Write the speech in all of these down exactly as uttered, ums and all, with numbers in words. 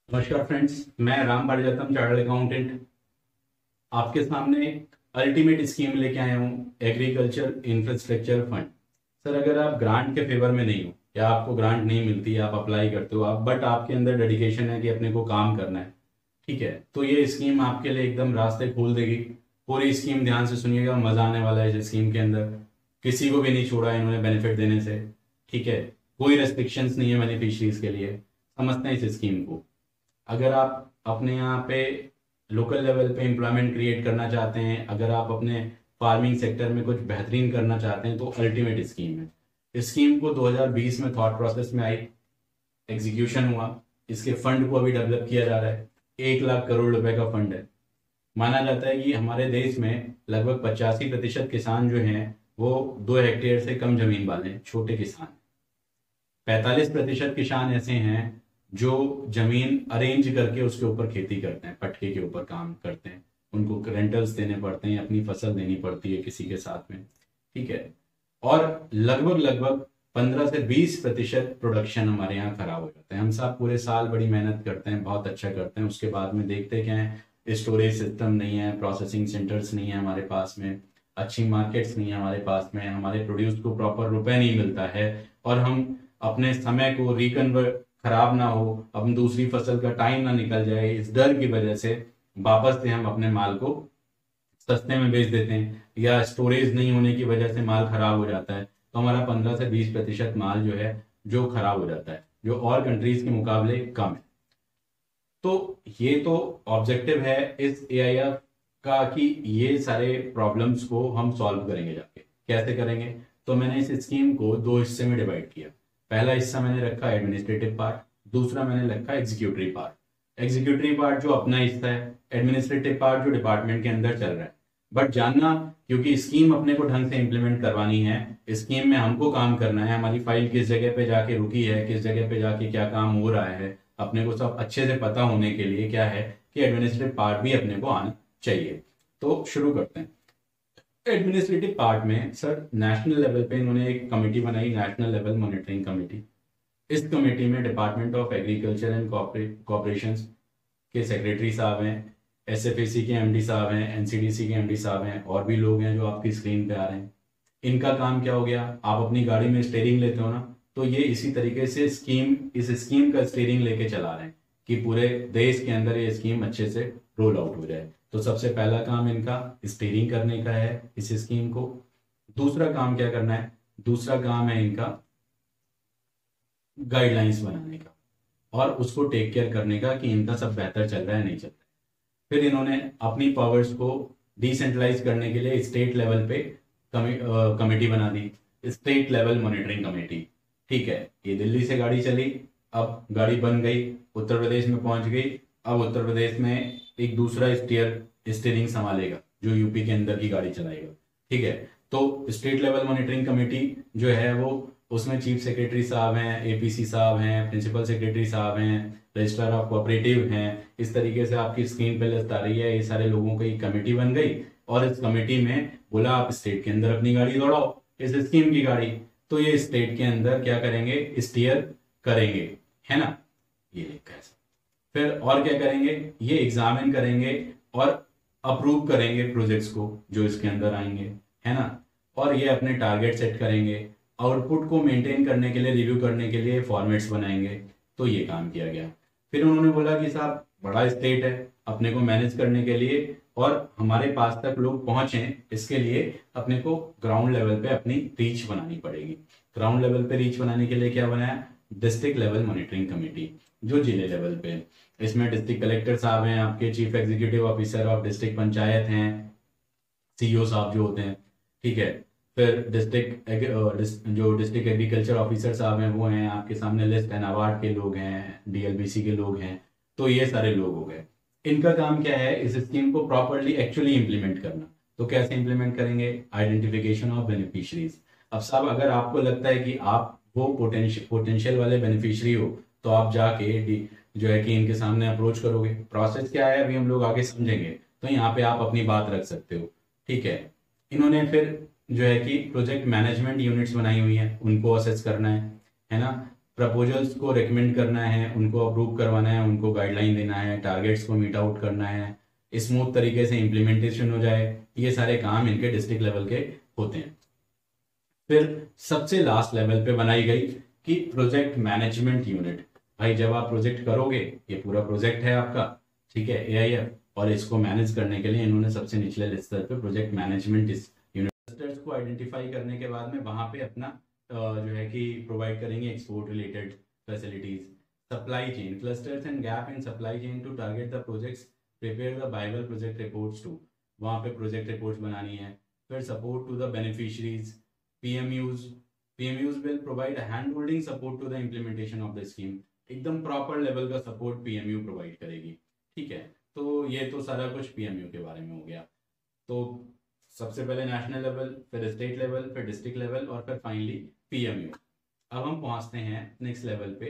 नमस्कार फ्रेंड्स, मैं Ram पारिजातम chartered accountant आपके सामने अल्टीमेट स्कीम लेके आया हूँ। Agriculture infrastructure fund. सर, अगर आप ग्रांट के फेवर में नहीं हो या आपको ग्रांट नहीं मिलती, आप अप्लाई करते हो आप बट आपके अंदर डेडिकेशन है कि अपने को काम करना है, ठीक है, तो ये स्कीम आपके लिए एकदम रास्ते खोल देगी। पूरी स्कीम ध्यान से सुनिएगा, मजा आने वाला है इस स्कीम के अंदर। किसी को भी नहीं छोड़ा इन्होंने बेनिफिट देने से, ठीक है। कोई रेस्ट्रिक्शंस नहीं है बेनिफिशरीज के लिए। समझते हैं इस स्कीम को। अगर आप अपने यहाँ पे लोकल लेवल पे एम्प्लॉयमेंट क्रिएट करना चाहते हैं, अगर आप अपने फार्मिंग सेक्टर में कुछ बेहतरीन करना चाहते हैं, तो अल्टीमेट स्कीम है। इस स्कीम को दो हज़ार बीस में थॉट प्रोसेस में आई, एग्जीक्यूशन हुआ। इसके फंड को अभी डेवलप किया जा रहा है। एक लाख करोड़ रुपए का फंड है। माना जाता है कि हमारे देश में लगभग पचासी प्रतिशत किसान जो हैं वो दो हेक्टेयर से कम जमीन वाले हैं, छोटे किसान। पैंतालीस प्रतिशत किसान ऐसे हैं जो जमीन अरेंज करके उसके ऊपर खेती करते हैं, पटके के ऊपर काम करते हैं। उनको रेंटल्स देने पड़ते हैं, अपनी फसल देनी पड़ती है किसी के साथ में, ठीक है। और लगभग लगभग पंद्रह से बीस प्रतिशत प्रोडक्शन हमारे यहाँ खराब हो जाता है। हम सब पूरे साल बड़ी मेहनत करते हैं, बहुत अच्छा करते हैं, उसके बाद में देखते क्या है, स्टोरेज सिस्टम नहीं है, प्रोसेसिंग सेंटर्स नहीं है हमारे पास में, अच्छी मार्केट्स नहीं है हमारे पास में, हमारे प्रोड्यूस को प्रॉपर रुपए नहीं मिलता है, और हम अपने समय को रिकन्वर्ट खराब ना हो, हम दूसरी फसल का टाइम ना निकल जाए, इस डर की वजह से वापस से हम अपने माल को सस्ते में बेच देते हैं, या स्टोरेज नहीं होने की वजह से माल खराब हो जाता है, तो हमारा पंद्रह से बीस प्रतिशत माल जो है जो खराब हो जाता है, जो और कंट्रीज के मुकाबले कम है। तो ये तो ऑब्जेक्टिव है इस ए आई एफ का कि ये सारे प्रॉब्लम्स को हम सॉल्व करेंगे। जाके कैसे करेंगे, तो मैंने इस स्कीम को दो हिस्से में डिवाइड किया। पहला हिस्सा मैंने रखा एडमिनिस्ट्रेटिव पार्ट, दूसरा मैंने रखा एग्जीक्यूटिव पार्ट। एग्जीक्यूटिव पार्ट जो अपना हिस्सा है, एडमिनिस्ट्रेटिव पार्ट जो डिपार्टमेंट के अंदर चल रहा है। बट जानना, क्योंकि स्कीम अपने को ढंग से इंप्लीमेंट करवानी है, स्कीम में हमको काम करना है, हमारी फाइल किस जगह पे जाके रुकी है, किस जगह पे जाके क्या काम हो रहा है, अपने को सब अच्छे से पता होने के लिए क्या है कि एडमिनिस्ट्रेटिव पार्ट भी अपने को आना चाहिए। तो शुरू करते हैं। एडमिनिस्ट्रेटिव पार्ट में सर नेशनल लेवल पे इन्होंने एक कमेटी बनाई, नेशनल लेवल मॉनिटरिंग कमेटी। इस कमेटी में department of agriculture and corporation के सेक्रेटरी साहब हैं, एस एफ ए सी के एम डी साहब हैं, एन सी डी सी के एम डी साहब हैं, और भी लोग हैं जो आपकी स्क्रीन पे आ रहे हैं। इनका काम क्या हो गया, आप अपनी गाड़ी में स्टेयरिंग लेते हो ना, तो ये इसी तरीके से स्कीम इस स्कीम का स्टीयरिंग लेके चला रहे हैं कि पूरे देश के अंदर ये स्कीम अच्छे से रोल आउट हो जाए। तो सबसे पहला काम इनका स्टीयरिंग करने का है इस स्कीम को। दूसरा काम क्या करना है, दूसरा काम है इनका गाइडलाइंस बनाने का और उसको टेक केयर करने का कि इनका सब बेहतर चल रहा है नहीं चल रहा है। फिर इन्होंने अपनी पावर्स को डिसेंट्रलाइज करने के लिए स्टेट लेवल पे कमेटी बना दी, स्टेट लेवल मॉनिटरिंग कमेटी। ठीक है, ये दिल्ली से गाड़ी चली, अब गाड़ी बन गई, उत्तर प्रदेश में पहुंच गई। अब उत्तर प्रदेश में एक दूसरा स्टीयर स्टीयरिंग संभालेगा जो यूपी के अंदर की गाड़ी चलाएगा। ठीक है, तो स्टेट लेवल मॉनिटरिंग कमेटी जो है वो, उसमें चीफ सेक्रेटरी साहब हैं, ए पी सी साहब हैं, प्रिंसिपल सेक्रेटरी साहब हैं, रजिस्ट्रार ऑफ कोऑपरेटिव हैं। इस तरीके से आपकी स्क्रीन पे लिस्ट आ रही है, ये सारे लोगों की कमेटी बन गई और इस कमेटी में बोला आप स्टेट के अंदर अपनी गाड़ी दौड़ाओ, इस स्कीम की गाड़ी। तो ये स्टेट के अंदर क्या करेंगे, स्टीयर करेंगे, है ना, ये कैसे। फिर और क्या करेंगे, ये एग्जामिन करेंगे और अप्रूव करेंगे प्रोजेक्ट्स को जो इसके अंदर आएंगे, है ना, और ये अपने टारगेट सेट करेंगे। आउटपुट को मेंटेन करने के लिए, रिव्यू करने के लिए फॉर्मेट्स बनाएंगे। तो ये काम किया गया। फिर उन्होंने बोला कि साहब बड़ा स्टेट है, अपने को मैनेज करने के लिए और हमारे पास तक लोग पहुंचे, इसके लिए अपने को ग्राउंड लेवल पे अपनी रीच बनानी पड़ेगी। ग्राउंड लेवल पे रीच बनाने के लिए क्या बनाया, डिस्ट्रिक्ट लेवल मॉनिटरिंग कमेटी, जो जिले लेवल पे। इसमें डिस्ट्रिक्ट कलेक्टर साहब हैं, आपके chief executive officer of district panchayat हैं, सी ई ओ साहब जो होते हैं, ठीक है। फिर डिस्ट्रिक्ट जो डिस्ट्रिक्ट एग्रीकल्चर ऑफिसर साहब हैं वो हैं, आपके सामने लिस्ट है, नाबार्ड के लोग हैं, डी एल बी सी के लोग हैं। तो ये सारे लोग हो गए। इनका काम क्या है, इस स्कीम को प्रॉपरली एक्चुअली इंप्लीमेंट करना। तो कैसे इंप्लीमेंट करेंगे, आइडेंटिफिकेशन ऑफ बेनिफिशरीज। अब साहब अगर आपको लगता है कि आप वो पोटेंशियल पोटेंशियल वाले बेनिफिशरी हो, तो आप जाके डी- जो है कि इनके सामने अप्रोच करोगे। प्रोसेस क्या है अभी हम लोग आगे समझेंगे, तो यहाँ पे आप अपनी बात रख सकते हो, ठीक है। इन्होंने फिर जो है कि प्रोजेक्ट मैनेजमेंट यूनिट्स बनाई हुई हैं, उनको असेस करना है है ना। प्रपोजल्स को रिकमेंड करना है, उनको अप्रूव करवाना है, उनको गाइडलाइन देना है, टारगेट्स को मीट आउट करना है, स्मूथ तरीके से इम्प्लीमेंटेशन हो जाए, ये सारे काम इनके डिस्ट्रिक्ट लेवल के होते हैं। फिर सबसे लास्ट लेवल पे बनाई गई कि प्रोजेक्ट मैनेजमेंट यूनिट। भाई जब आप प्रोजेक्ट करोगे, ये पूरा प्रोजेक्ट है आपका, ठीक है, ए आई एफ, और इसको मैनेज करने के लिए इन्होंने सबसे निचले स्तर पे प्रोजेक्ट मैनेजमेंट यूनिट क्लस्टर्स को आइडेंटिफाई करने के बाद में वहां पे अपना जो है कि प्रोवाइड करेंगे export related facilities. Supply chain clusters and gap in supply chain to target the projects, prepare the viable project reports to, वहां पे प्रोजेक्ट रिपोर्ट्स बनानी है। फिर support to the beneficiaries, PMUs, PMUs will provide hand holding support to the implementation of the scheme, एकदम proper level का support PMU provide करेगी, ठीक है। तो ये तो सारा कुछ पीएमयू के बारे में हो गया। तो सबसे पहले नेशनल लेवल, फिर स्टेट लेवल, फिर डिस्ट्रिक्ट लेवल, और फिर फाइनली पीएमयू। अब हम पहुंचते हैं नेक्स्ट लेवल पे,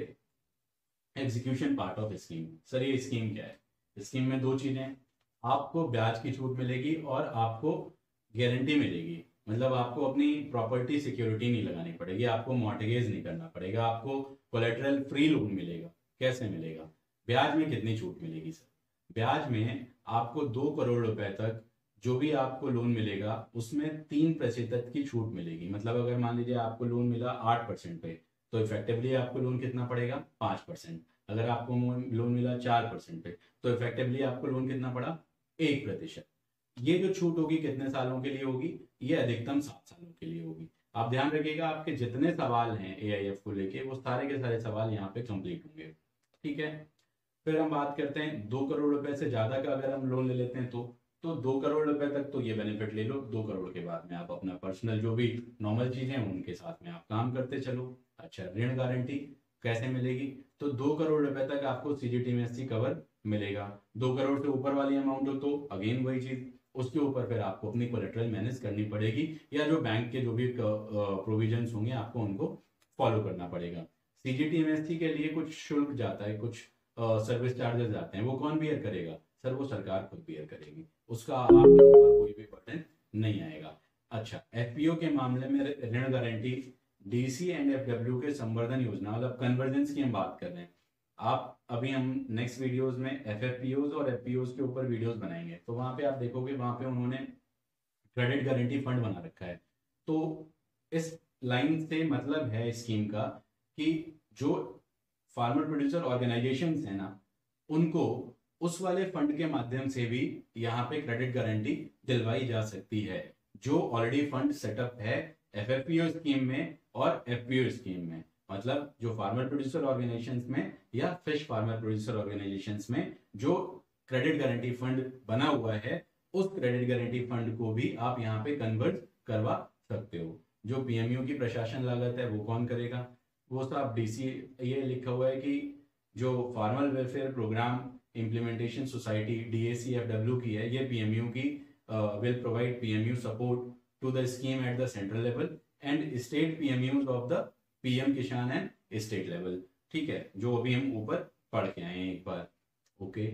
execution part of scheme. Sir ये स्कीम क्या है? स्कीम में दो चीजें, आपको ब्याज की छूट मिलेगी और आपको गारंटी मिलेगी। मतलब आपको अपनी प्रॉपर्टी सिक्योरिटी नहीं लगानी पड़ेगी, आपको मॉर्टगेज नहीं करना पड़ेगा, आपको कोलेटरल फ्री लोन मिलेगा। कैसे मिलेगा? ब्याज में कितनी छूट मिलेगी सर? ब्याज में आपको दो करोड़ रुपए तक जो भी आपको लोन मिलेगा उसमें तीन प्रतिशत की छूट मिलेगी। मतलब अगर मान लीजिए आपको लोन मिला आठ परसेंट पे, तो इफेक्टिवली आपको लोन कितना पड़ेगा? पांच परसेंट। अगर आपको लोन मिला चार परसेंट पे, तो इफेक्टिवली आपको लोन कितना पड़ा? एक प्रतिशत। ये जो छूट होगी कितने सालों के लिए होगी? ये अधिकतम सात सालों के लिए होगी। आप ध्यान रखिएगा, आपके जितने सवाल हैं ए आई एफ को लेके वो सारे के सारे सवाल यहाँ पे कंप्लीट होंगे, ठीक है। फिर हम बात करते हैं दो करोड़ रुपए से ज्यादा का अगर हम लोन ले लेते हैं तो तो दो करोड़ रुपए तक तो ये बेनिफिट ले लो। दो करोड़ के बाद में आप अपना पर्सनल जो भी नॉर्मल चीजें हैं उनके साथ में आप काम करते चलो। अच्छा, ऋण गारंटी कैसे मिलेगी? तो दो करोड़ रुपए तक आपको सीजीटीएमएससी कवर मिलेगा। दो करोड़ से ऊपर वाली अमाउंट हो तो अगेन वही चीज, उसके ऊपर फिर आपको अपनी कोलेटरल मैनेज करनी पड़ेगी, या जो बैंक के जो भी प्रोविजंस होंगे आपको उनको फॉलो करना पड़ेगा। सीजीटीएमएससी के लिए कुछ शुल्क जाता है, कुछ सर्विस चार्जेस जाते हैं, वो कौन बियर करेगा? सर वो सरकार खुद बियर करेगी, उसका आपके ऊपर कोई भी बर्डन नहीं आएगा। अच्छा, एफपीओ के मामले में ऋण गारंटी, डीसी एंड एफडब्ल्यू के संवर्धन योजना, मतलब कन्वर्जेंस की हम बात कर रहे हैं। आप अभी हम नेक्स्ट वीडियोस में एफएफपीओज और एफपीओज के ऊपर वीडियोस बनाएंगे, तो वहां पे आप देखोगे वहां पे उन्होंने क्रेडिट गारंटी फंड बना रखा है। तो इस लाइन से मतलब है स्कीम का कि जो फार्मर प्रोड्यूसर ऑर्गेनाइजेशंस है ना, उनको उस वाले फंड के माध्यम से भी यहाँ पे क्रेडिट गारंटी दिलवाई जा सकती है, जो ऑलरेडी फंड सेटअप है एफएफपीओ स्कीम में और एफपीओ स्कीम में। मतलब जो फार्मर प्रोड्यूसर ऑर्गेनाइजेशंस में या फिश फार्मर प्रोड्यूसर ऑर्गेनाइजेशंस में जो क्रेडिट गारंटी फंड बना हुआ है, उस क्रेडिट गारंटी फंड को भी आप यहाँ पे कन्वर्ट करवा सकते हो। जो पीएमयू की प्रशासन लागत है वो कौन करेगा? वो सब डीसी, ये लिखा हुआ है कि जो farmer welfare programme implementation society DACFW की है, ये पीएमयू की will provide PMU support to the scheme at the central level and state PMUs of the PM Kisan and state level, ठीक है, जो अभी हम ऊपर पढ़ के आए हैं एक बार। ओके,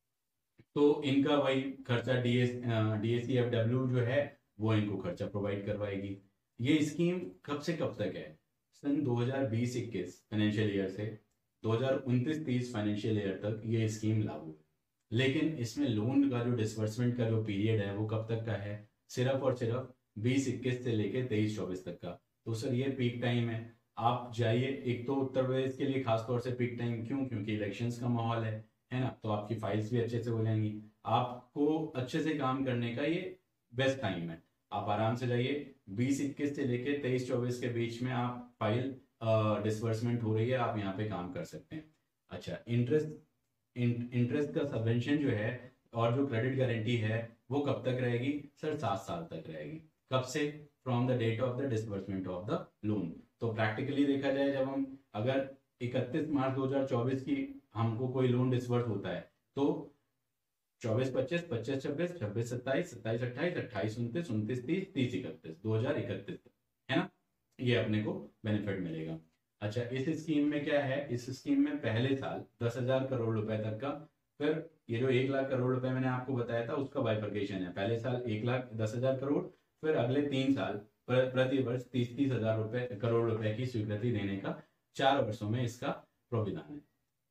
तो इनका वही खर्चा डीएस डीएसीएफडब्ल्यू जो है वो इनको खर्चा प्रोवाइड करवाएगी। ये स्कीम कब से कब तक है? सन दो हज़ार बीस इक्कीस फाइनेंशियल ईयर से दो हज़ार उनतीस तीस फाइनेंशियल ईयर तक ये स्कीम लागू है। लेकिन इसमें लोन का जो डिसबर्समेंट का जो पीरियड है वो कब तक का है? सिर्फ और सिर्फ बीस इक्कीस से लेके तेईस चौबीस तक का। तो सर ये पीक टाइम है, आप जाइए। एक तो उत्तर प्रदेश के लिए खासतौर से पीक टाइम क्यों? क्योंकि इलेक्शंस का माहौल है है ना, तो आपकी फाइल्स भी अच्छे से हो जाएंगी, आपको अच्छे से काम करने का ये बेस्ट टाइम है। आप आराम से जाइए, बीस इक्कीस से लेके तेईस चौबीस के बीच में आप फाइल डिसबर्समेंट हो रही है, आप यहाँ पे काम कर सकते हैं। अच्छा, इंटरेस्ट इंटरेस्ट का सबवेंशन जो है और जो क्रेडिट गारंटी है वो कब तक रहेगी? सर सात साल तक रहेगी। कब से? From the date of the disbursement of the loan. तो प्रैक्टिकली देखा जाए, जब हम अगर इकतीस मार्च दो हज़ार चौबीस की हमको कोई लोन डिसबर्स होता है तो चौबीस पच्चीस, पच्चीस छब्बीस, छब्बीस सत्ताईस, सत्ताईस अट्ठाईस, अट्ठाईस उनतीस, उनतीस तीस, तीस इकतीस, दो हजार इकतीस तक, है ना, ये अपने को बेनिफिट मिलेगा। अच्छा, इस स्कीम में क्या है? इस स्कीम में पहले साल दस हजार करोड़ रुपए तक का, फिर ये जो एक लाख करोड़ रुपए मैंने आपको बताया था उसका बाइफर्केशन है। पहले साल एक लाख दस हजार करोड़, फिर अगले तीन साल प्रति वर्ष तीस तीस हजार रुपए करोड़ रुपए की स्वीकृति देने का चार वर्षों में इसका प्रोविधान है।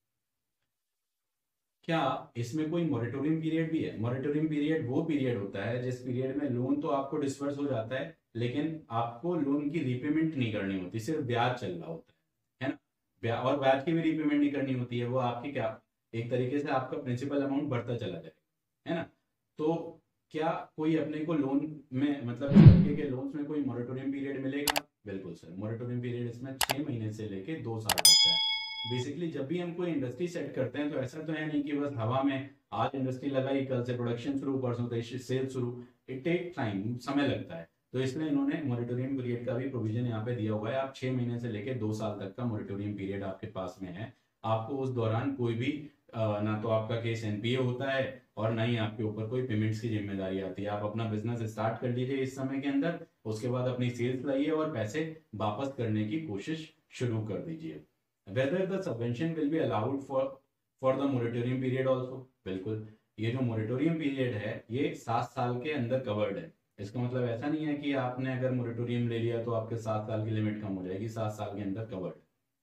क्या इसमें कोई मॉरेटोरियम पीरियड भी है? मॉरेटोरियम पीरियड वो पीरियड होता है जिस पीरियड में लोन तो आपको डिस्पर्स हो जाता है, लेकिन आपको लोन की रीपेमेंट नहीं करनी होती, सिर्फ ब्याज चल रहा होता है है ना। ब्या, और ब्याज की भी रीपेमेंट नहीं करनी होती है, वो आपकी क्या एक तरीके से आपका प्रिंसिपल अमाउंट बढ़ता चला जाएगा, है ना। तो क्या कोई अपने को लोन में मतलब इस तरीके के लोन्स में कोई मॉरेटोरियम पीरियड मिलेगा? बिल्कुल सर, मॉरेटोरियम पीरियड इसमें छह महीने से लेके दो साल तक का है। बेसिकली जब भी हम कोई इंडस्ट्री सेट करते हैं तो ऐसा तो है नहीं कि बस हवा में आज इंडस्ट्री लगाई, कल से प्रोडक्शन शुरू, परसों से सेल शुरू। इट टेक टाइम, समय लगता है। तो इसलिए इन्होंने मॉरेटोरियम पीरियड का भी प्रोविजन यहाँ पे दिया हुआ है। आप छह महीने से लेकर दो साल तक का मॉरेटोरियम पीरियड आपके पास में है। आपको उस दौरान कोई भी अ, ना तो आपका केस एनपीए होता है और ना ही आपके ऊपर कोई पेमेंट्स की जिम्मेदारी आती है। आप अपना बिजनेस स्टार्ट कर लीजिए इस समय के अंदर, उसके बाद अपनी सेल्स लाइए और पैसे वापस करने की कोशिश शुरू कर दीजिए। Whether the subvention will be allowed for for the moratorium period also? बिल्कुल, ये जो मोरेटोरियम पीरियड है ये सात साल के अंदर कवर्ड है। इसका मतलब ऐसा नहीं है कि आपने अगर मोरेटोरियम ले लिया तो आपके सात साल की लिमिट कम हो जाएगी, सात साल के अंदर कवर्ड।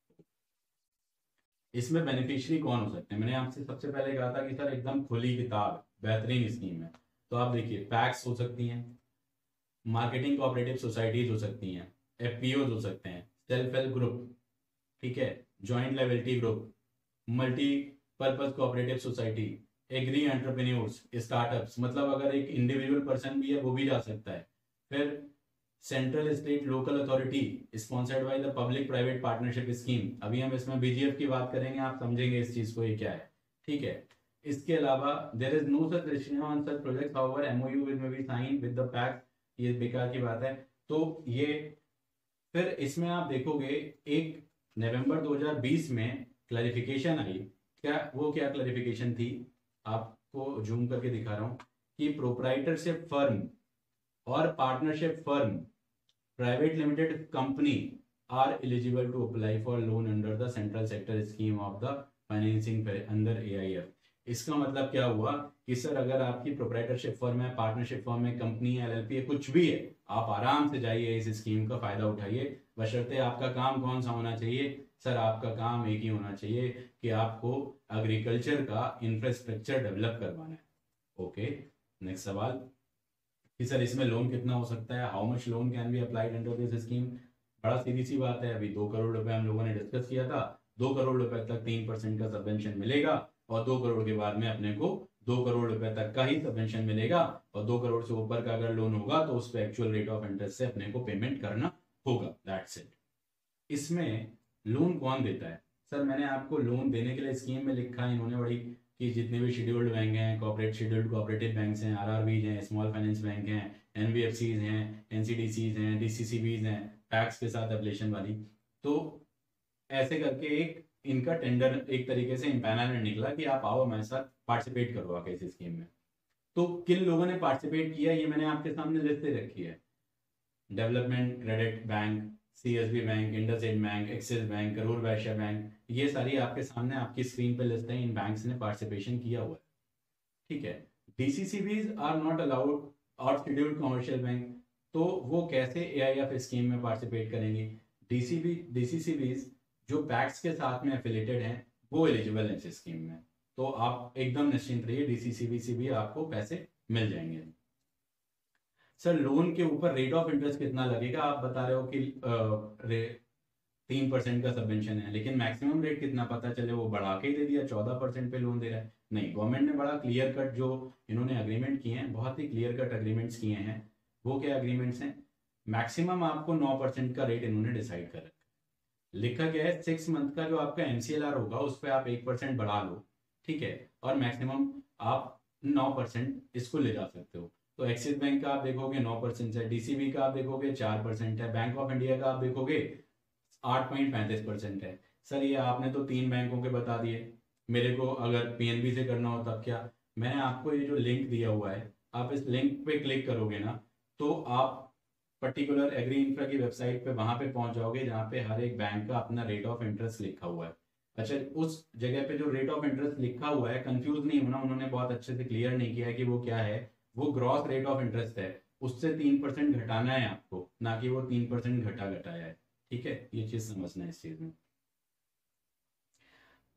इसमें बेनिफिशियरी कौन हो सकते हैं? मैंने आपसे सबसे पहले कहा था कि सर एकदम खुली किताब, बेहतरीन स्कीम है। तो आप देखिए, पैक्स हो सकती हैं, मार्केटिंग कोऑपरेटिव सोसाइटीज हो सकती हैं, एफपीओ हो सकते हैं, सेल्फ हेल्प ग्रुप, ठीक है, joint liability group, multi purpose cooperative society, agri entrepreneurs, startups, मतलब अगर एक इंडिविजुअल पर्सन भी है वो भी जा सकता है। फिर central state local authority sponsored by the public private partnership scheme. अभी हम इसमें बीजीएफ की बात करेंगे, आप समझेंगे इस चीज को ये क्या है, ठीक है। इसके अलावा there is no such restriction on such projects, however MoU will be sign with the पैक्ट। ये बेकार की बात है। तो ये फिर इसमें आप देखोगे एक नवंबर दो हज़ार बीस में क्लैरिफिकेशन आई। क्या वो क्या क्लैरिफिकेशन थी? आपको जूम करके दिखा रहा हूं कि प्रोप्राइटरशिप फर्म और partnership firm, private limited company are eligible to apply for loan under the central sector scheme of the financing under AIF. इसका मतलब क्या हुआ कि सर अगर आपकी प्रोप्राइटरशिप फर्म है, पार्टनरशिप फर्म है, कंपनी है, एलएलपी है, कुछ भी है, आप आराम से जाइए इस स्कीम का फायदा उठाइए। बशर्ते आपका काम कौन सा होना चाहिए? सर आपका काम एक ही होना चाहिए कि आपको एग्रीकल्चर का इंफ्रास्ट्रक्चर डेवलप करवाना है। ओके, नेक्स्ट सवाल कि सर इसमें लोन कितना हो सकता है? How much loan can be applied under this scheme? बड़ा सीधी सी बात है, अभी दो करोड़ रुपए हम लोगों ने डिस्कस किया था। दो करोड़ रुपए तक तीन परसेंट का सबवेंशन मिलेगा और दो करोड़ के बाद में अपने को दो करोड़ रुपए तक का ही सबवेंशन मिलेगा। और दो करोड़ से ऊपर का अगर लोन होगा तो उस पर एक्चुअल रेट ऑफ इंटरेस्ट से अपने को पेमेंट करना होगा। That's it. इसमें लोन कौन देता है? सर मैंने आपको लोन देने के लिए स्कीम में लिखा है इन्होंने बड़ी कि जितने भी शेड्यूल्ड बैंक हैं, कॉर्पोरेट शेड्यूल्ड कोऑपरेटिव बैंक्स हैं, आरआरबीज हैं, स्मॉल फाइनेंस बैंक हैं, एनबीएफसीज हैं, एनसीडीसीज हैं, डीसीसीबीज हैं, पैक्स के साथ एप्लीकेशन वाली। तो ऐसे करके एक इनका टेंडर एक तरीके से इम्पैनलमेंट निकला कि आप आओ हमारे साथ पार्टिसिपेट करो आके इस स्कीम में। तो किन लोगों ने पार्टिसिपेट किया ये मैंने आपके सामने लिस्ट दे रखी है। Development credit bank, CSB bank, IndusInd bank, Axis bank, Karur Vysya bank, ये सारी आपके सामने आपकी स्क्रीन पे लिस्ट है। इन बैंक्स ने पार्टिसिपेशन किया हुआ है, ठीक है। डीसीसीबीज आर नॉट अलाउड और शेड्यूल्ड कमर्शियल बैंक, तो वो कैसे एआईएफ स्कीम में पार्टिसिपेट करेंगे? डीसीबी डीसीसीबीज जो पैक्स के साथ में एफिलेटेड हैं वो एलिजिबल है इस स्कीम में। तो आप एकदम निश्चिंत रहिए, डीसीसीबी से भी आपको पैसे मिल जाएंगे। सर लोन के ऊपर रेट ऑफ इंटरेस्ट कितना लगेगा? आप बता रहे हो कि तीन परसेंट का सबवेंशन है, लेकिन मैक्सिमम रेट कितना पता चले वो बढ़ा के ही दे दिया, चौदह परसेंट पे लोन दे रहा है। नहीं, गवर्नमेंट ने बड़ा क्लियर कट जो इन्होंने अग्रीमेंट किए हैं, बहुत ही क्लियर कट अग्रीमेंट्स किए हैं। वो क्या अग्रीमेंट्स हैं? मैक्सिमम आपको नौ परसेंट का रेट इन्होंने डिसाइड कर रखा है। लिखा गया है सिक्स मंथ का जो आपका एमसीएलआर होगा उस पर आप एक परसेंट बढ़ा लो, ठीक है, और मैक्सिमम आप नौ परसेंट इसको ले जा सकते हो। तो एक्सिस बैंक का आप देखोगे नौ परसेंट है, डीसीबी का आप देखोगे चार परसेंट है, बैंक ऑफ इंडिया का आप देखोगे आठ पॉइंट पैंतीस परसेंट है। सर ये आपने तो तीन बैंकों के बता दिए, मेरे को अगर पीएनबी से करना हो तब क्या? मैंने आपको ये जो लिंक दिया हुआ है, आप इस लिंक पे क्लिक करोगे ना तो आप पर्टिकुलर एग्री इंफ्रा की वेबसाइट पे वहां पे पहुंच जाओगे जहां पे हर एक बैंक का अपना रेट ऑफ इंटरेस्ट लिखा हुआ है। अच्छा, उस जगह पे जो रेट ऑफ इंटरेस्ट लिखा हुआ है, कंफ्यूज नहीं होना, उन्होंने बहुत अच्छे से क्लियर नहीं किया है कि वो क्या है। वो ग्रॉस रेट ऑफ इंटरेस्ट है, उससे तीन परसेंट घटाना है आपको, ना कि वो तीन परसेंट घटा घटाया है, ठीक है। ये चीज समझना है इस चीज में।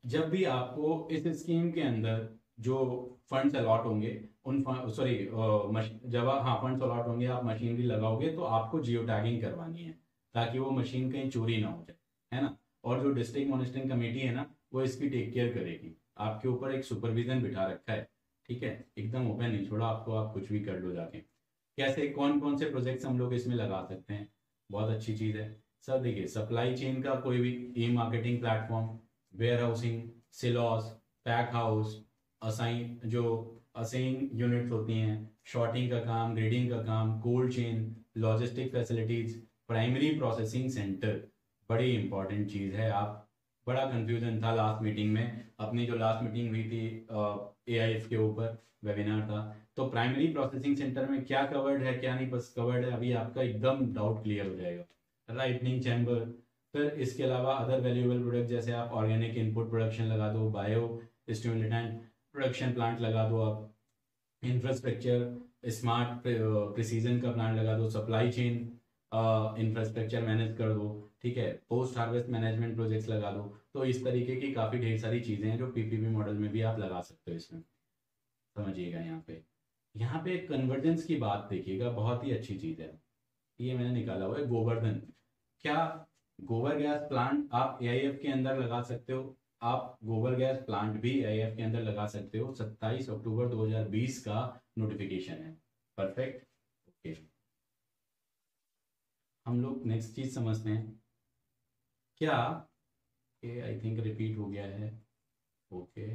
जब भी आपको इस स्कीम के अंदर जो फंड्स अलॉट होंगे उन सॉरी जब आप- हाँ फंड्स अलॉट होंगे, आप मशीनरी लगाओगे तो आपको जियो टैगिंग करवानी है ताकि वो मशीन कहीं चोरी ना हो जाए, है ना। और जो डिस्ट्रिक्ट मॉनिटरिंग कमेटी है ना, वो इसकी टेक केयर करेगी। आपके ऊपर एक सुपरविजन बिठा रखा है, ठीक है, एकदम ओपन नहीं छोड़ा आपको, आप कुछ भी कर लो जाके। कैसे, कौन कौन से प्रोजेक्ट्स हम लोग इसमें लगा सकते हैं, बहुत अच्छी चीज़ है सर। देखिए, सप्लाई चेन का कोई भी e marketing platform, warehousing, silos, pack house, assaying जो असाइन यूनिट्स होती हैं, शॉर्टिंग का काम, ग्रेडिंग का काम, cold chain, logistic facilities, primary processing centre, बड़ी इंपॉर्टेंट चीज़ है। आप, बड़ा कंफ्यूजन था लास्ट मीटिंग में, अपनी जो लास्ट मीटिंग हुई थी ए आई एफ के ऊपर वेबिनार था, तो प्राइमरी प्रोसेसिंग सेंटर में क्या कवर्ड है क्या नहीं बस कवर्ड है, अभी आपका एकदम डाउट क्लियर हो जाएगा। राइटनिंग चैम्बर, फिर इसके अलावा अदर वैल्यूएबल प्रोडक्ट जैसे आप ऑर्गेनिक इनपुट प्रोडक्शन लगा दो, बायो स्टिमुलेटेंट प्रोडक्शन प्लांट लगा दो, आप इंफ्रास्ट्रक्चर स्मार्ट प्रिसीजन का प्लांट लगा दो, सप्लाई चेन इंफ्रास्ट्रक्चर मैनेज कर दो, ठीक है, पोस्ट हार्वेस्ट मैनेजमेंट प्रोजेक्ट्स लगा दो। तो इस तरीके की काफ़ी ढेर सारी चीज़ें हैं जो पीपीपी मॉडल में भी आप लगा सकते हो इसमें, समझिएगा। यहाँ पे यहाँ पे कन्वर्जेंस की बात देखिएगा, बहुत ही अच्छी चीज़ है। ये मैंने निकाला हुआ है गोवर्धन, क्या गोबर गैस प्लांट आप ए आई एफ के अंदर लगा सकते हो, आप गोबर गैस प्लांट भी ए आई एफ के अंदर लगा सकते हो। सत्ताईस अक्टूबर दो हज़ार बीस का नोटिफिकेशन है, परफेक्ट, ओके। हम लोग नेक्स्ट चीज समझते हैं, क्या ये आई थिंक रिपीट हो गया है, ओके।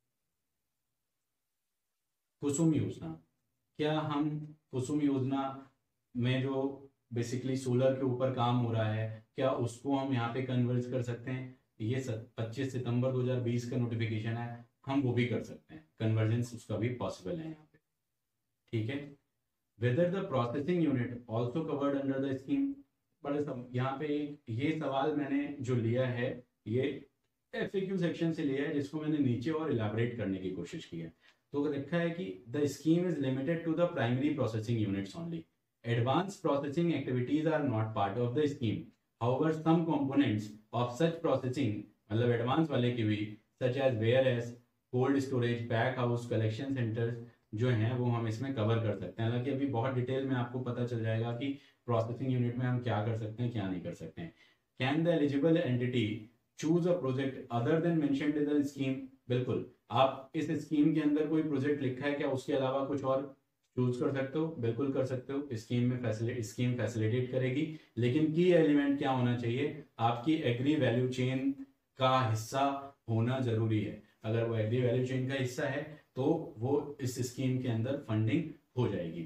कुसुम योजना, क्या हम कुसुम योजना में जो बेसिकली सोलर के ऊपर काम हो रहा है, क्या उसको हम यहाँ पे कन्वर्ज कर सकते हैं। ये पच्चीस सितंबर दो हज़ार बीस का नोटिफिकेशन है, हम वो भी कर सकते हैं, कन्वर्जेंस उसका भी पॉसिबल है यहाँ पे, ठीक है। Whether the processing unit also covered under the scheme, बड़े सब यहाँ पे ये सवाल मैंने जो लिया है ये एफ ए क्यू सेक्शन से लिया है, जिसको मैंने नीचे और इलाबरेट करने की कोशिश की है। तो लिखा है कि the scheme is limited to the primary processing units only, advanced processing activities are not part of the scheme, however some components of such processing मतलब एडवांस वाले की भी such as warehouse, cold storage, pack house, collection centers जो हैं वो हम इसमें cover कर सकते हैं। हालांकि अभी बहुत डिटेल में आपको पता चल जाएगा कि प्रोसेसिंग यूनिट में हम क्या कर सकते हैं क्या नहीं कर सकते हैं। Can the eligible entity choose a project other than mentioned in the scheme, बिल्कुल, आप इस स्कीम के अंदर कोई प्रोजेक्ट लिखा है क्या उसके अलावा कुछ और चूज कर सकते हो, बिल्कुल कर सकते हो। स्कीम में फैसिलिटी स्कीम फैसिलिटेट करेगी, लेकिन की एलिमेंट क्या होना चाहिए, आपकी एग्री वैल्यू चेन का हिस्सा होना जरूरी है। अगर वो एग्री वैल्यू चेन का हिस्सा है तो वो इस स्कीम के अंदर फंडिंग हो जाएगी।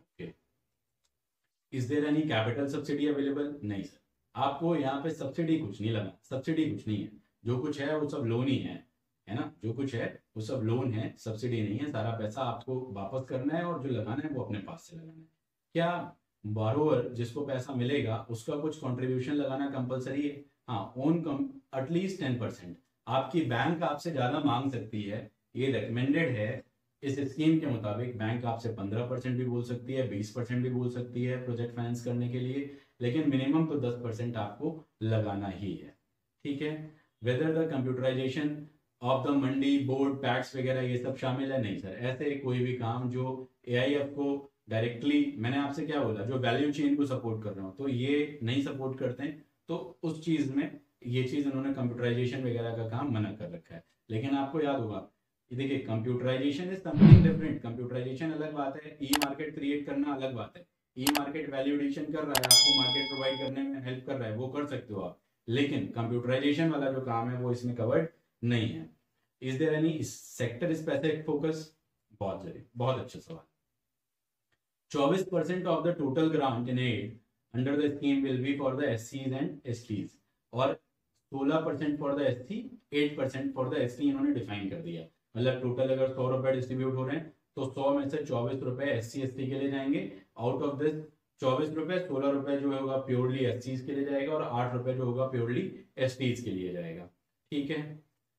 Is there any capital subsidy available, नहीं सर, आपको यहाँ पे सब्सिडी कुछ नहीं लगा, सब्सिडी कुछ नहीं है, जो कुछ है वो सब लोन ही है, है ना, जो कुछ है वो सब लोन है, सब्सिडी नहीं है। सारा पैसा आपको वापस करना है और जो लगाना है वो अपने पास से लगाना है। क्या बारोअर जिसको पैसा मिलेगा उसका कुछ कंट्रीब्यूशन लगाना कंपलसरी है, हाँ, own come at least ten percent. आपकी बैंक आपसे ज्यादा मांग सकती है, ये रिकमेंडेड है इस स्कीम के मुताबिक। बैंक आपसे पंद्रह परसेंट भी बोल सकती है, बीस परसेंट भी बोल सकती है प्रोजेक्ट फाइनेंस करने के लिए, लेकिन मिनिमम तो दस परसेंट आपको लगाना ही है, ठीक है। Whether the computerisation of the mandi board PACS वगैरह ये सब शामिल है, नहीं सर, ऐसे कोई भी काम जो ए आई एफ को डायरेक्टली, मैंने आपसे क्या बोला, जो वैल्यू चेन को सपोर्ट कर रहा हूँ तो ये नहीं सपोर्ट करते हैं, तो उस चीज में ये चीज उन्होंने कंप्यूटराइजेशन वगैरह का काम मना कर रखा है। लेकिन आपको याद होगा, देखिए computerisation is something different, computerisation अलग बात है, ई मार्केट क्रिएट करना अलग बात है। ई मार्केट वैल्यू एडिशन कर रहा है, आपको मार्केट प्रोवाइड करने में हेल्प कर रहा है, वो कर सकते हो आप, लेकिन कंप्यूटराइजेशन वाला जो काम है वो इसमें कवर्ड नहीं है। Is there any sector specific focus, बहुत जरूरी, बहुत अच्छा सवाल। चौबीस percent of the total grant in aid under the scheme will be for the S Cs and S Ts, और सोलह percent for the S C, eight percent for the S T इन्होंने define कर दिया। मतलब total अगर सौ रुपए distribute हो रहे हैं तो सौ में से चौबीस रुपए एस सी एस टी के लिए जाएंगे, आउट ऑफ दिस चौबीस रुपए सोलह रुपए जो होगा प्योरली एस सी के लिए जाएगा, और आठ रुपए जो होगा प्योरली एस टी के लिए जाएगा, ठीक है,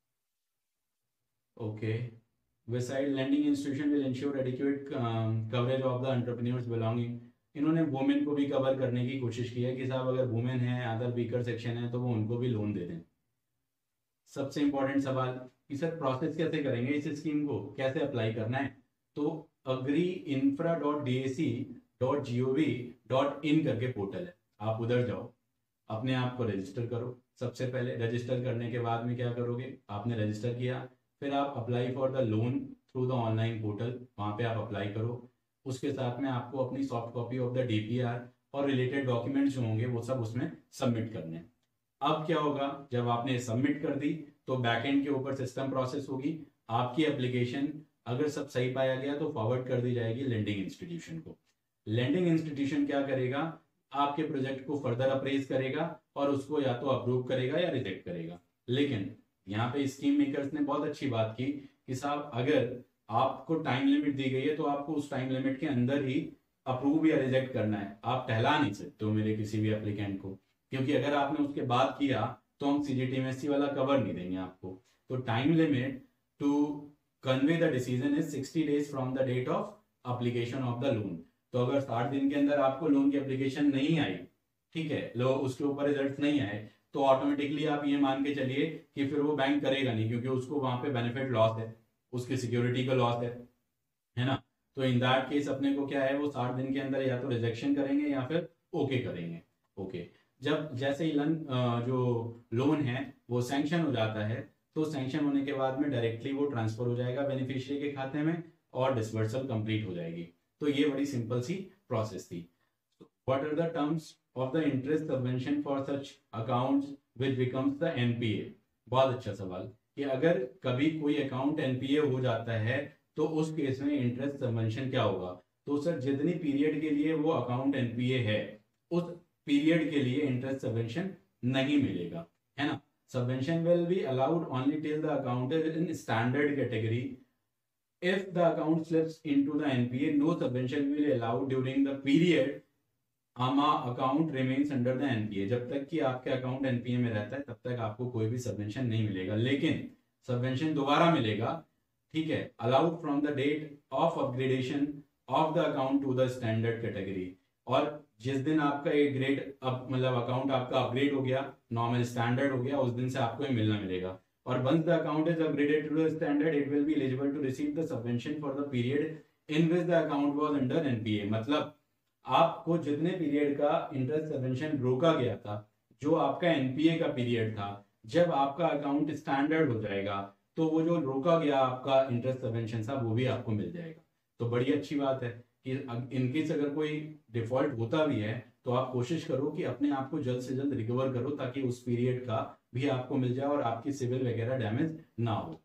okay. Beside lending institution will ensure adequate um, coverage of the entrepreneurs belonging, इन्होंने वुमेन को भी कवर करने की कोशिश की है कि साहब अगर वुमेन है, अदर वीकर सेक्शन है तो वो उनको भी लोन दे दें। सबसे इंपॉर्टेंट सवाल कि सर प्रोसेस कैसे करेंगे, इस स्कीम को कैसे अप्लाई करना है। तो agri infra dot D A C dot G O V dot in करके पोर्टल है, आप उधर जाओ, अपने आप को रजिस्टर करो। सबसे पहले रजिस्टर करने के बाद में क्या करोगे, आपने रजिस्टर किया, फिर आप apply for the loan through the online portal, वहाँ पे आप अप्लाई करो। उसके साथ में आपको अपनी soft copy of the D P R और रिलेटेड डॉक्यूमेंट्स जो होंगे वो सब उसमें सबमिट करने हैं। अब क्या होगा, जब आपने सबमिट कर दी तो बैकएंड के ऊपर सिस्टम प्रोसेस होगी, आपकी एप्लीकेशन अगर सब सही पाया गया तो फॉरवर्ड कर दी जाएगी लेंडिंग इंस्टीट्यूशन को। लेंडिंग इंस्टीट्यूशन क्या करेगा, आपके प्रोजेक्ट को फर्दर अप्रेज करेगा और उसको या तो अप्रूव करेगा या रिजेक्ट करेगा। लेकिन यहाँ पे स्कीम मेकर्स ने बहुत अच्छी बात की कि साहब अगर आपको टाइम लिमिट दी गई है तो आपको उस टाइम लिमिट के अंदर ही अप्रूव या रिजेक्ट करना है, आप टहला नहीं सकते हो मेरे किसी भी एप्लीकेंट को, क्योंकि अगर आपने उसके बाद किया तो हम सीजीटीएमएससी वाला कवर नहीं देंगे आपको। तो time limit to convey the decision is sixty days from the date of application of the loan. तो अगर साठ दिन के अंदर आपको लोन की एप्लीकेशन नहीं आई, ठीक है, लो उसके ऊपर रिजल्ट नहीं आए, तो ऑटोमेटिकली आप ये मान के चलिए कि फिर वो बैंक करेगा नहीं, क्योंकि उसको वहां पे बेनिफिट लॉस है, उसकी सिक्योरिटी का लॉस है है ना। तो इन दैट केस अपने को क्या है, वो साठ दिन के अंदर या तो रिजेक्शन करेंगे या फिर ओके करेंगे। ओके, जब जैसे ही लन जो लोन है वो सैंक्शन हो जाता है, तो सैंक्शन होने के बाद में डायरेक्टली वो ट्रांसफर हो जाएगा बेनिफिशियरी के खाते में और डिसबर्सल कंप्लीट हो जाएगी। तो ये बड़ी सिंपल सी प्रोसेस थी। What are the terms of the interest subvention for such accounts which becomes the N P A. बहुत अच्छा सवाल कि अगर कभी कोई अकाउंट एन पी ए हो जाता है तो उस केस में इंटरेस्ट सबवेंशन क्या होगा। तो सर जितनी पीरियड के लिए वो अकाउंट एन पी ए है उस पीरियड के लिए इंटरेस्ट सबवेंशन नहीं मिलेगा, है ना। Subvention will be allowed only till the account is in standard category. If the account slips into the N P A, no subvention will be allowed during the period आमा account remains under the N P A। जब तक कि आपके account N P A में रहता है तब तक आपको कोई भी सबवेंशन नहीं मिलेगा, लेकिन सबवेंशन दोबारा मिलेगा, ठीक है, allowed from the date of upgradation of the account to the standard category. और जिस दिन आपका एक ग्रेड अब मतलब अकाउंट आपका अपग्रेड हो गया, नॉर्मल स्टैंडर्ड हो गया, उस दिन से आपको ये मिलना मिलेगा। और once the account is upgraded to the standard, it will be eligible to receive the subvention for the period in which the account was under N P A। मतलब आपको जितने पीरियड का इंटरेस्ट सबवेंशन रोका गया था, जो आपका N P A का पीरियड था, जब आपका अकाउंट स्टैंडर्ड हो जाएगा तो वो जो रोका गया आपका इंटरेस्ट सबवेंशन था वो भी आपको मिल जाएगा। तो बड़ी अच्छी बात है कि इनकेस अगर कोई डिफॉल्ट होता भी है तो आप कोशिश करो कि अपने आप को जल्द से जल्द रिकवर करो, ताकि उस पीरियड का भी आपको मिल जाए और आपकी सिविल वगैरह डैमेज ना हो।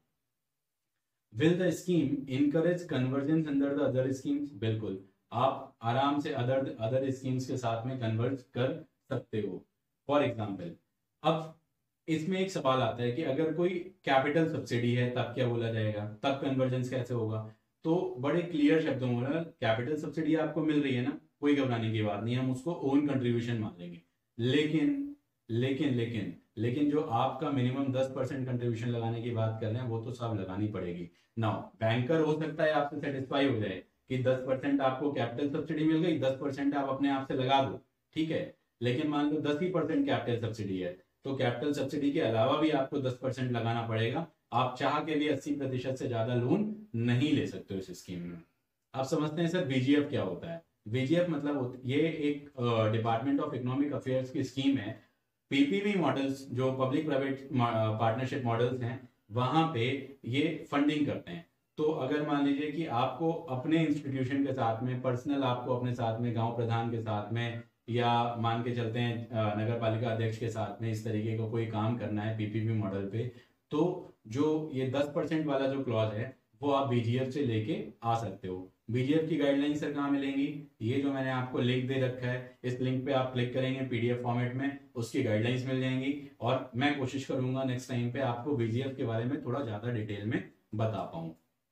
Will the scheme encourage convergence under the other schemes. बिल्कुल, आप आराम से अदर अदर स्कीम्स के साथ में कन्वर्ज कर सकते हो। फॉर एग्जाम्पल, अब इसमें एक सवाल आता है कि अगर कोई कैपिटल सब्सिडी है तब क्या बोला जाएगा, तब कन्वर्जेंस कैसे होगा। तो बड़े क्लियर शब्दों में, कैपिटल सब्सिडी आपको मिल रही है ना, कोई घबराने की बात नहीं है, हम उसको ओन कंट्रीब्यूशन मान लेंगे। लेकिन लेकिन लेकिन लेकिन जो आपका मिनिमम दस परसेंट कंट्रीब्यूशन लगाने की बात कर रहे हैं वो तो सब लगानी पड़ेगी। नाउ बैंकर हो सकता है आपसे सेटिस्फाई हो जाए कि दस परसेंट आपको कैपिटल सब्सिडी मिल गई, दस परसेंट आप अपने आप से लगा दो, ठीक है। लेकिन मान लो दस ही परसेंट कैपिटल सब्सिडी है तो कैपिटल सब्सिडी के अलावा भी आपको दस परसेंट लगाना पड़ेगा। आप चाह के भी अस्सी प्रतिशत से ज्यादा लोन नहीं ले सकते हो इस स्कीम में। आप समझते हैं सर वीजीएफ क्या होता है। वीजीएफ मतलब ये एक डिपार्टमेंट ऑफ इकोनॉमिक अफेयर्स की स्कीम है। पीपीपी मॉडल्स जो पब्लिक प्राइवेट पार्टनरशिप मॉडल्स हैं वहां पे ये फंडिंग करते हैं। तो अगर मान लीजिए कि आपको अपने इंस्टीट्यूशन के साथ में, पर्सनल आपको अपने साथ में, गांव प्रधान के साथ में, या मान के चलते हैं नगर पालिका अध्यक्ष के साथ में, इस तरीके का कोई काम करना है पीपीपी मॉडल पे, तो जो ये दस परसेंट वाला जो क्लॉज है वो आप बीजीएफ से लेके आ सकते हो। बीजीएफ की गाइडलाइन सर कहाँ मिलेंगी, ये जो मैंने आपको लिंक दे रखा है, इस लिंक पे आप क्लिक करेंगे पीडीएफ फॉर्मेट में, उसकी गाइडलाइंस मिल जाएंगी। और मैं कोशिश करूंगा नेक्स्ट टाइम पे आपको बीजीएफ के बारे में थोड़ा ज्यादा डिटेल में बता पाऊं।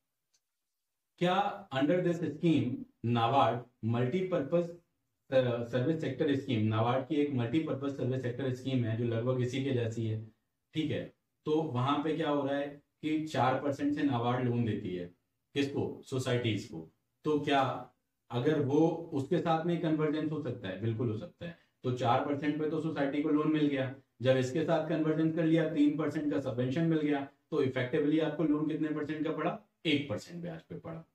क्या under this scheme NABARD multipurpose service sector scheme, NABARD की एक मल्टीपर्पज सर्विस सेक्टर स्कीम है जो लगभग इसी के जैसी है, ठीक है। तो वहां पे क्या हो रहा है कि चार परसेंट से नाबार्ड लोन देती है, किसको, सोसाइटीज को। तो क्या अगर वो उसके साथ में कन्वर्जेंस हो सकता है, बिल्कुल हो सकता है। तो चार परसेंट पे तो सोसाइटी को लोन मिल गया। जब इसके साथ कन्वर्जन कर लिया, तीन परसेंट का सबवेंशन मिल गया, तो इफेक्टिवली आपको लोन कितने परसेंट का पड़ा? एक परसेंट ब्याज पे पड़ा।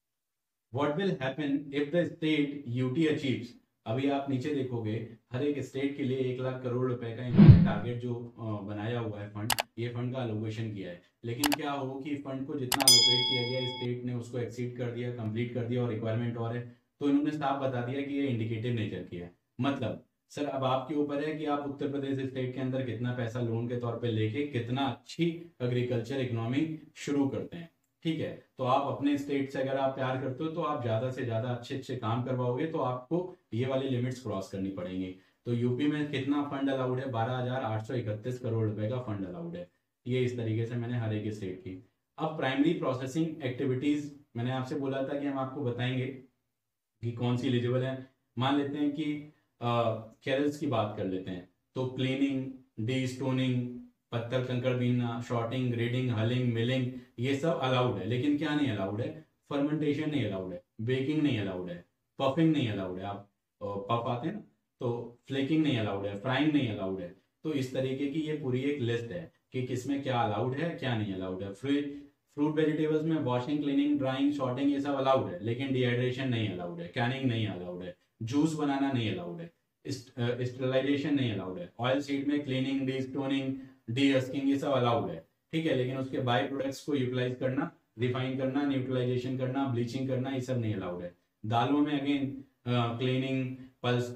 What will happen if the state U T achieves? अभी आप नीचे देखोगे, हर एक स्टेट के लिए एक लाख करोड़ रुपए का इन्होंने टारगेट जो बनाया हुआ है फंड, ये फंड का अलोकेशन किया है। लेकिन क्या हो कि फंड को जितना अलोकेट किया गया, स्टेट ने उसको एक्सीड कर दिया, कंप्लीट कर दिया और रिक्वायरमेंट और है, तो इन्होंने साफ बता दिया कि ये इंडिकेटिव नेचर की है। मतलब सर अब आपके ऊपर है कि आप उत्तर प्रदेश स्टेट के अंदर कितना पैसा लोन के तौर पे लेके कितना अच्छी एग्रीकल्चर इकोनॉमी शुरू करते हैं। ठीक है, तो आप अपने स्टेट से अगर आप प्यार करते हो तो आप ज्यादा से ज्यादा अच्छे अच्छे काम करवाओगे, तो आपको ये वाली लिमिट्स क्रॉस करनी पड़ेंगी। तो यूपी में कितना फंड अलाउड है? बारह हजार आठ सौ इकतीस करोड़ रुपए का फंड अलाउड है। ये इस तरीके से मैंने हर एक स्टेट की। अब प्राइमरी प्रोसेसिंग एक्टिविटीज मैंने आपसे बोला था कि हम आपको बताएंगे कि कौन सी एलिजिबल है। मान लेते हैं कि कैरल्स की बात कर लेते हैं, तो क्लीनिंग, डी स्टोनिंग, पत्थर कंकड़ बीनना, शॉर्टिंग, ग्रेडिंग, हलिंग, मिलिंग, ये सब अलाउड है। लेकिन क्या नहीं अलाउड है? फर्मेंटेशन नहीं अलाउड है, बेकिंग नहीं अलाउड है, पफिंग नहीं अलाउड है। आप पफ आते हैं ना, तो फ्लेकिंग नहीं अलाउड है, फ्राइंग नहीं अलाउड है। तो इस तरीके की ये पूरी एक लिस्ट है कि किसमें क्या अलाउड है, क्या नहीं अलाउड है। फ्रूट फ्रूट वेजिटेबल्स में वॉशिंग, क्लीनिंग, ड्राइंग, शॉर्टिंग ये सब अलाउड है, लेकिन डिहाइड्रेशन नहीं अलाउड है, कैनिंग नहीं अलाउड है, जूस बनाना नहीं अलाउड है, स्टरलाइजेशन नहीं अलाउड है। ऑयल सीड में cleaning, destoning, dehusking ये सब अलाउड है। ठीक है, लेकिन उसके बाई प्रोडक्ट्स को यूटिलाइज करना, रिफाइन करना, न्यूट्रलाइजेशन करना, ब्लीचिंग करना, ये सब नहीं अलाउड है। दालों में again cleaning, pulse,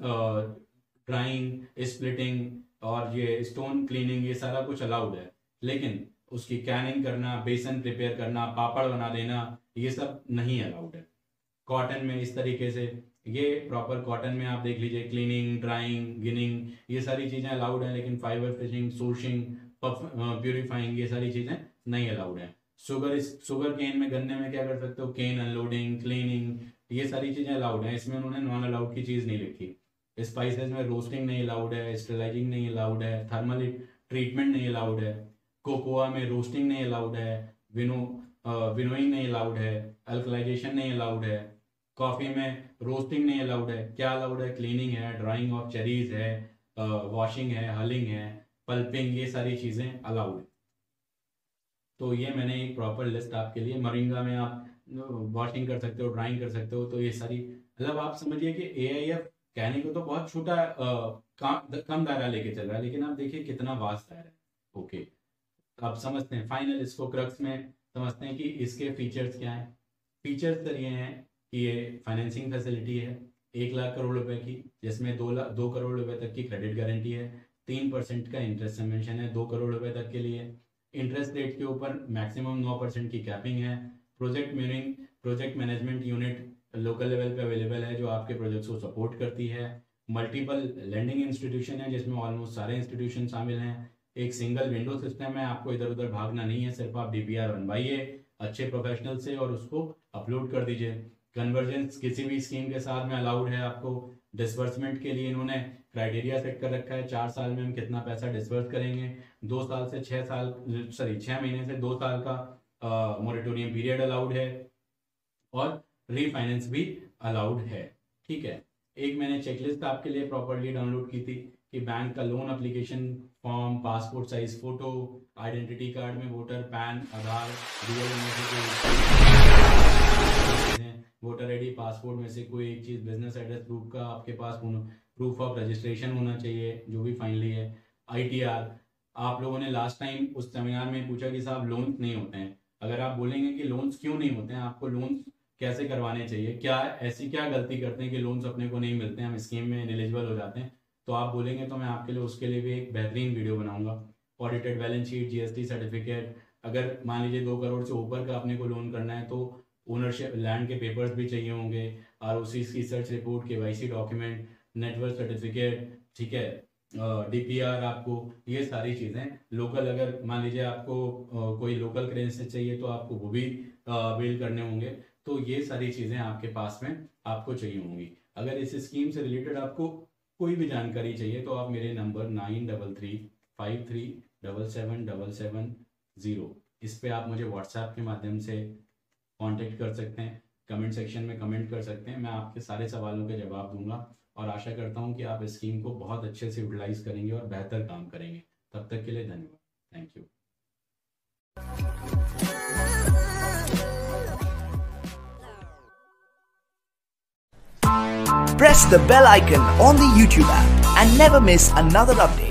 drying, splitting और ये स्टोन क्लीनिंग ये सारा कुछ अलाउड है, लेकिन उसकी कैनिंग करना, बेसन प्रिपेयर करना, पापड़ बना देना, ये सब नहीं अलाउड है। कॉटन में इस तरीके से, ये प्रॉपर कॉटन में आप देख लीजिए, क्लीनिंग, ड्राइंग, गिनिंग ये सारी चीजें अलाउड है, लेकिन फाइबर फिशिंग, सोर्सिंग, प्यूरिफाइंग ये सारी चीजें नहीं अलाउड है। शुगर इस शुगर केन में, गन्ने में क्या कर सकते हो? केन अनलोडिंग, क्लीनिंग ये सारी चीजें अलाउड है, इसमें उन्होंने नॉन अलाउड की चीज नहीं लिखी। स्पाइसेस में रोस्टिंग नहीं अलाउड है, स्टरलाइजिंग नहीं अलाउड है, थर्मल ट्रीटमेंट नहीं अलाउड है, कोकोआ में रोस्टिंग नहीं अलाउड है, विनो विनोइंग नहीं अलाउड है, अल्कलाइजेशन नहीं अलाउड है, कॉफी में रोस्टिंग नहीं अलाउड है। क्या अलाउड है? क्लीनिंग है, ड्राइंग ऑफ चेरीज है, वॉशिंग है, हलिंग है, पल्पिंग, ये सारी चीजें अलाउड है। तो ये मैंने एक प्रॉपर लिस्ट आपके लिए। मरिंगा में आप वॉशिंग कर सकते हो, ड्राइंग कर सकते हो, तो ये सारी, मतलब आप समझिए कि ए आई एफ कहने को तो बहुत छोटा कम दायरा लेके चल रहा है, लेकिन आप देखिए कितना वास्ट दायरा है। ओके, आप समझते हैं फाइनल इसको क्रक्स में समझते हैं कि इसके फीचर्स क्या हैं। फीचर्स सर ये हैं कि ये फाइनेंसिंग फैसिलिटी है एक लाख करोड़ रुपए की, जिसमें दो लाख दो करोड़ रुपए तक की क्रेडिट गारंटी है, तीन परसेंट का इंटरेस्ट सबवेंशन है दो करोड़ रुपए तक के लिए, इंटरेस्ट रेट के ऊपर मैक्सिमम नौ परसेंट की कैपिंग है, project managing project management unit local level पे अवेलेबल है जो आपके प्रोजेक्ट्स को सपोर्ट करती है, मल्टीपल लैंडिंग इंस्टीट्यूशन है जिसमें ऑलमोस्ट सारे इंस्टीट्यूशन शामिल हैं, एक सिंगल विंडो सिस्टम है, आपको इधर उधर भागना नहीं है, सिर्फ आप डीपीआर बनवाइए अच्छे प्रोफेशनल से और उसको अपलोड कर दीजिए। कन्वर्जेंस किसी भी स्कीम के साथ में अलाउड है आपको। डिसबर्समेंट के लिए इन्होंने क्राइटेरिया सेट कर रखा है, चार साल में हम कितना पैसा डिसबर्स करेंगे, दो साल से छह साल सॉरी छह महीने से दो साल का मोरेटोरियम पीरियड अलाउड है और रीफाइनेंस भी अलाउड है। ठीक है, एक मैंने चेकलिस्ट आपके लिए प्रॉपरली डाउनलोड की थी कि बैंक का loan application form, passport size photo, identity card में voter, PAN, Aadhaar, voter ID, passport में से कोई एक चीज, बिजनेस एड्रेस प्रूफ का आपके पास प्रूफ ऑफ रजिस्ट्रेशन होना चाहिए जो भी फाइनली है, आईटीआर। आप लोगों ने लास्ट टाइम उस सेमिनार में पूछा कि साहब लोन्स नहीं होते हैं, अगर आप बोलेंगे कि लोन्स क्यों नहीं होते हैं, आपको लोन्स कैसे करवाने चाहिए, क्या ऐसी क्या गलती करते हैं कि लोन्स अपने को नहीं मिलते हैं, हम स्कीम में एलिजिबल हो जाते हैं, तो आप बोलेंगे तो मैं आपके लिए उसके लिए भी एक बेहतरीन वीडियो बनाऊंगा। Audited balance sheet, GST certificate, अगर मान लीजिए दो करोड़ से ऊपर का अपने को लोन करना है तो ओनरशिप लैंड के पेपर्स भी चाहिए होंगे, और उसी की search report, KYC document, network certificate, ठीक है, डीपीआर आपको, ये सारी चीज़ें लोकल, अगर मान लीजिए आपको uh, कोई लोकल करेंसी चाहिए तो आपको वो भी बिल uh, करने होंगे। तो ये सारी चीज़ें आपके पास में आपको चाहिए होंगी। अगर इस स्कीम से रिलेटेड आपको कोई भी जानकारी चाहिए तो आप मेरे number nine double three five three double seven double seven zero इस पे आप मुझे व्हाट्सएप के माध्यम से कांटेक्ट कर सकते हैं, कमेंट सेक्शन में कमेंट कर सकते हैं, मैं आपके सारे सवालों के जवाब दूंगा और आशा करता हूं कि आप इस स्कीम को बहुत अच्छे से यूटिलाइज करेंगे और बेहतर काम करेंगे। तब तक के लिए धन्यवाद। Thank you. Press the bell icon on the YouTube app and never miss another update.